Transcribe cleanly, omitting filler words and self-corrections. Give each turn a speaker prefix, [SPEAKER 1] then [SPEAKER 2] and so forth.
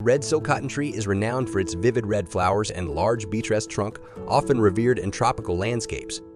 [SPEAKER 1] Red silk cotton tree is renowned for its vivid red flowers and large beech-rest trunk, often revered in tropical landscapes.